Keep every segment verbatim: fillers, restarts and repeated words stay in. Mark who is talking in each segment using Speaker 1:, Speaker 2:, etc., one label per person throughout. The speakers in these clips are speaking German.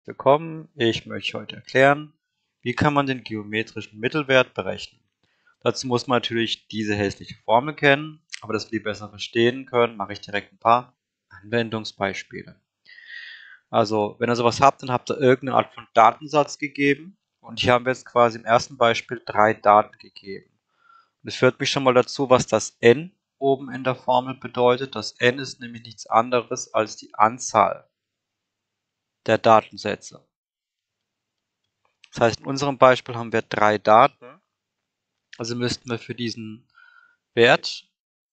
Speaker 1: Willkommen, ich möchte heute erklären, wie kann man den geometrischen Mittelwert berechnen. Dazu muss man natürlich diese hässliche Formel kennen, aber dass wir die besser verstehen können, mache ich direkt ein paar Anwendungsbeispiele. Also, wenn ihr sowas habt, dann habt ihr irgendeine Art von Datensatz gegeben und hier haben wir jetzt quasi im ersten Beispiel drei Daten gegeben. Und es führt mich schon mal dazu, was das n oben in der Formel bedeutet. Das n ist nämlich nichts anderes als die Anzahl der Datensätze. Das heißt, in unserem Beispiel haben wir drei Daten, also müssten wir für diesen Wert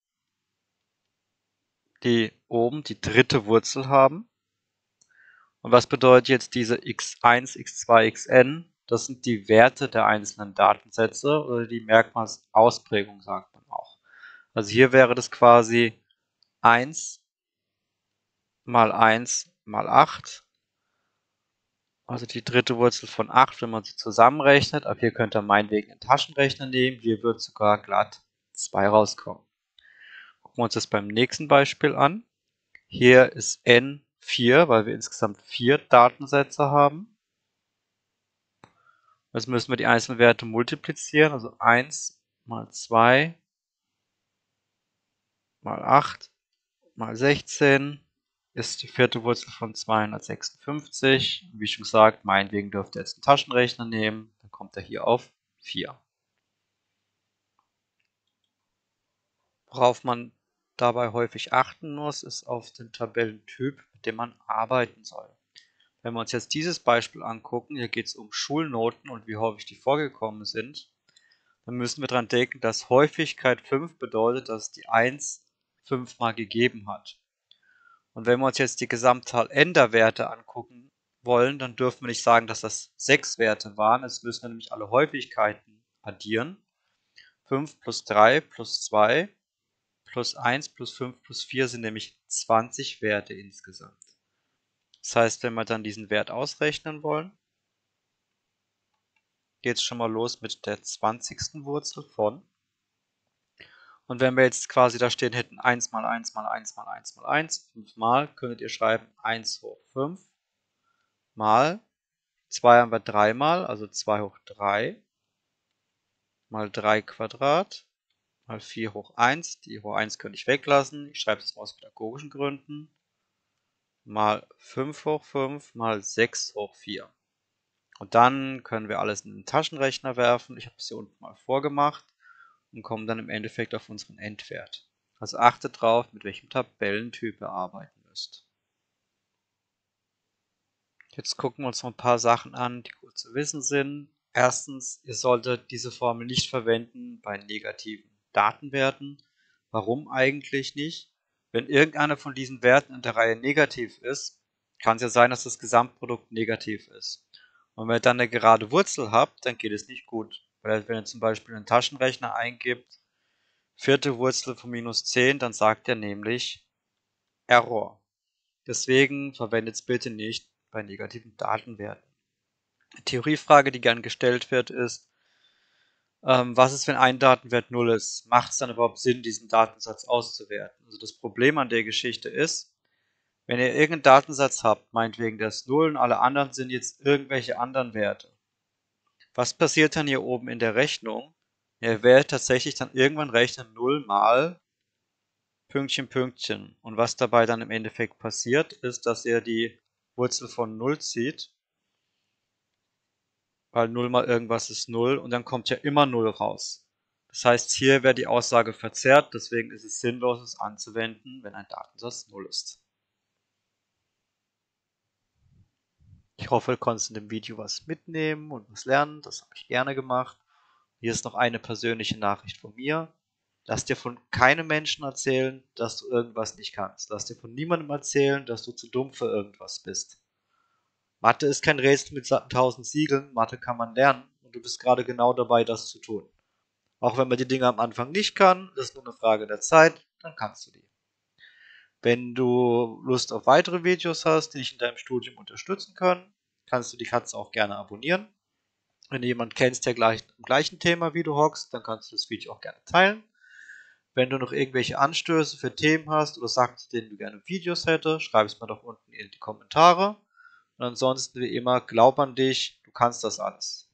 Speaker 1: die oben die dritte Wurzel haben. Und was bedeutet jetzt diese x eins, x zwei, xn? Das sind die Werte der einzelnen Datensätze oder die Merkmalsausprägung, sagt man auch. Also hier wäre das quasi eins mal eins mal acht, also die dritte Wurzel von acht, wenn man sie zusammenrechnet. Ab hier könnt ihr meinetwegen einen Taschenrechner nehmen, hier wird sogar glatt zwei rauskommen. Gucken wir uns das beim nächsten Beispiel an. Hier ist n vier, weil wir insgesamt vier Datensätze haben. Jetzt müssen wir die einzelnen Werte multiplizieren, also eins mal zwei mal acht mal sechzehn ist die vierte Wurzel von zweihundertsechsundfünfzig. Wie schon gesagt, meinetwegen dürft ihr jetzt einen Taschenrechner nehmen, dann kommt er hier auf vier. Worauf man dabei häufig achten muss, ist auf den Tabellentyp, mit dem man arbeiten soll. Wenn wir uns jetzt dieses Beispiel angucken, hier geht es um Schulnoten und wie häufig die vorgekommen sind, dann müssen wir daran denken, dass Häufigkeit fünf bedeutet, dass die eins fünfmal gegeben hat. Und wenn wir uns jetzt die Gesamtzahl n der Werte angucken wollen, dann dürfen wir nicht sagen, dass das sechs Werte waren. Es müssen wir nämlich alle Häufigkeiten addieren. fünf plus drei plus zwei plus eins plus fünf plus vier sind nämlich zwanzig Werte insgesamt. Das heißt, wenn wir dann diesen Wert ausrechnen wollen, geht es schon mal los mit der zwanzigsten Wurzel von. Und wenn wir jetzt quasi da stehen hätten eins mal eins mal eins mal eins mal eins, fünf mal, könntet ihr schreiben eins hoch fünf mal, zwei haben wir drei mal, also zwei hoch drei, mal drei Quadrat, mal vier hoch eins, die hoch eins könnte ich weglassen, ich schreibe das mal aus pädagogischen Gründen, mal fünf hoch fünf mal sechs hoch vier. Und dann können wir alles in den Taschenrechner werfen, ich habe es hier unten mal vorgemacht, und kommen dann im Endeffekt auf unseren Endwert. Also achtet drauf, mit welchem Tabellentyp ihr arbeiten müsst. Jetzt gucken wir uns noch ein paar Sachen an, die gut zu wissen sind. Erstens, ihr solltet diese Formel nicht verwenden bei negativen Datenwerten. Warum eigentlich nicht? Wenn irgendeiner von diesen Werten in der Reihe negativ ist, kann es ja sein, dass das Gesamtprodukt negativ ist. Und wenn ihr dann eine gerade Wurzel habt, dann geht es nicht gut. Weil wenn ihr zum Beispiel einen Taschenrechner eingibt, vierte Wurzel von minus zehn, dann sagt er nämlich Error. Deswegen verwendet es bitte nicht bei negativen Datenwerten. Eine Theoriefrage, die gern gestellt wird, ist, ähm, was ist, wenn ein Datenwert null ist? Macht es dann überhaupt Sinn, diesen Datensatz auszuwerten? Also das Problem an der Geschichte ist, wenn ihr irgendeinen Datensatz habt, meinetwegen der ist null und alle anderen sind jetzt irgendwelche anderen Werte. Was passiert dann hier oben in der Rechnung? Ihr werdet tatsächlich dann irgendwann rechnen null mal Pünktchen, Pünktchen. Und was dabei dann im Endeffekt passiert, ist, dass ihr die Wurzel von null zieht, weil null mal irgendwas ist null und dann kommt ja immer null raus. Das heißt, hier wäre die Aussage verzerrt, deswegen ist es sinnlos, es anzuwenden, wenn ein Datensatz null ist. Ich hoffe, du konntest in dem Video was mitnehmen und was lernen, das habe ich gerne gemacht. Hier ist noch eine persönliche Nachricht von mir. Lass dir von keinem Menschen erzählen, dass du irgendwas nicht kannst. Lass dir von niemandem erzählen, dass du zu dumm für irgendwas bist. Mathe ist kein Rätsel mit tausend Siegeln, Mathe kann man lernen und du bist gerade genau dabei, das zu tun. Auch wenn man die Dinge am Anfang nicht kann, ist nur eine Frage der Zeit, dann kannst du die. Wenn du Lust auf weitere Videos hast, die dich in deinem Studium unterstützen können, kannst du die Katze auch gerne abonnieren. Wenn du jemanden kennst, der gleich im gleichen Thema wie du hockst, dann kannst du das Video auch gerne teilen. Wenn du noch irgendwelche Anstöße für Themen hast oder sagst, denen du gerne Videos hättest, schreib es mir doch unten in die Kommentare. Und ansonsten wie immer, glaub an dich, du kannst das alles.